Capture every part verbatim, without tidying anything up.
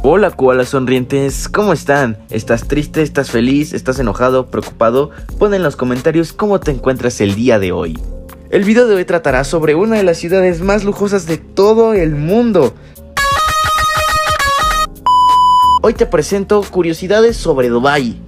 Hola koalas sonrientes, ¿cómo están? ¿Estás triste? ¿Estás feliz? ¿Estás enojado? ¿Preocupado? Pon en los comentarios cómo te encuentras el día de hoy. El video de hoy tratará sobre una de las ciudades más lujosas de todo el mundo. Hoy te presento curiosidades sobre Dubái.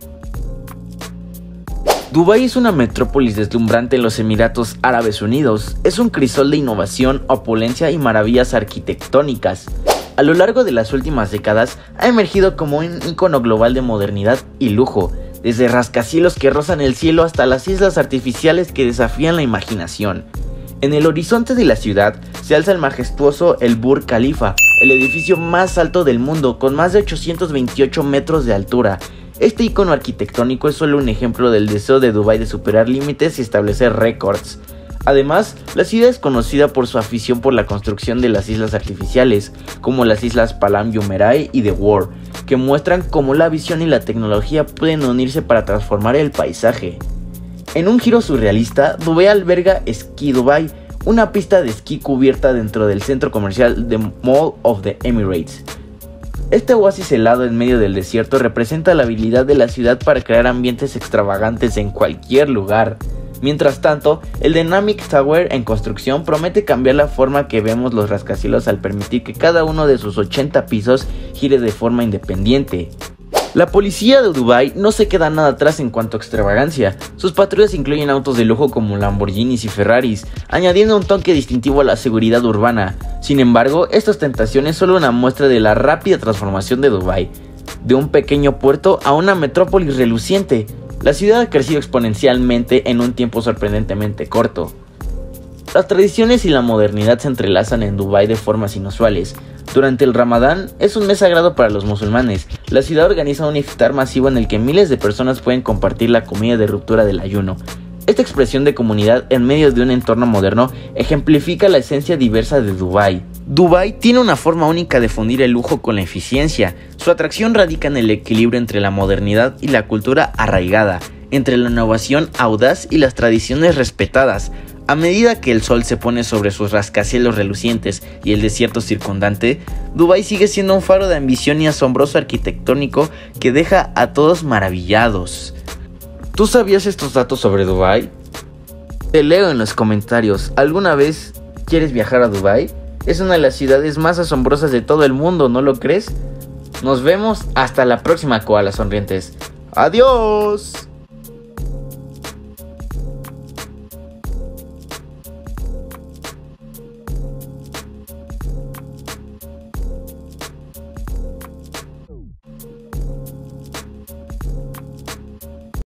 Dubái es una metrópolis deslumbrante en los Emiratos Árabes Unidos. Es un crisol de innovación, opulencia y maravillas arquitectónicas. A lo largo de las últimas décadas ha emergido como un ícono global de modernidad y lujo, desde rascacielos que rozan el cielo hasta las islas artificiales que desafían la imaginación. En el horizonte de la ciudad se alza el majestuoso el Burj Khalifa, el edificio más alto del mundo con más de ochocientos veintiocho metros de altura. Este icono arquitectónico es solo un ejemplo del deseo de Dubái de superar límites y establecer récords. Además, la ciudad es conocida por su afición por la construcción de las islas artificiales, como las islas Palam Jumeirah y The World, que muestran cómo la visión y la tecnología pueden unirse para transformar el paisaje. En un giro surrealista, Dubái alberga Ski Dubai, una pista de esquí cubierta dentro del centro comercial The Mall of the Emirates. Este oasis helado en medio del desierto representa la habilidad de la ciudad para crear ambientes extravagantes en cualquier lugar. Mientras tanto, el Dynamic Tower en construcción promete cambiar la forma que vemos los rascacielos al permitir que cada uno de sus ochenta pisos gire de forma independiente. La policía de Dubái no se queda nada atrás en cuanto a extravagancia. Sus patrullas incluyen autos de lujo como Lamborghinis y Ferraris, añadiendo un toque distintivo a la seguridad urbana. Sin embargo, esta ostentación es solo una muestra de la rápida transformación de Dubái, de un pequeño puerto a una metrópolis reluciente. La ciudad ha crecido exponencialmente en un tiempo sorprendentemente corto. Las tradiciones y la modernidad se entrelazan en Dubái de formas inusuales. Durante el Ramadán es un mes sagrado para los musulmanes. La ciudad organiza un iftar masivo en el que miles de personas pueden compartir la comida de ruptura del ayuno. Esta expresión de comunidad en medio de un entorno moderno ejemplifica la esencia diversa de Dubái. Dubái tiene una forma única de fundir el lujo con la eficiencia. Su atracción radica en el equilibrio entre la modernidad y la cultura arraigada, entre la innovación audaz y las tradiciones respetadas. A medida que el sol se pone sobre sus rascacielos relucientes y el desierto circundante, Dubái sigue siendo un faro de ambición y asombroso arquitectónico que deja a todos maravillados. ¿Tú sabías estos datos sobre Dubái? Te leo en los comentarios. ¿Alguna vez quieres viajar a Dubái? Es una de las ciudades más asombrosas de todo el mundo, ¿no lo crees? Nos vemos hasta la próxima, koalas sonrientes. ¡Adiós!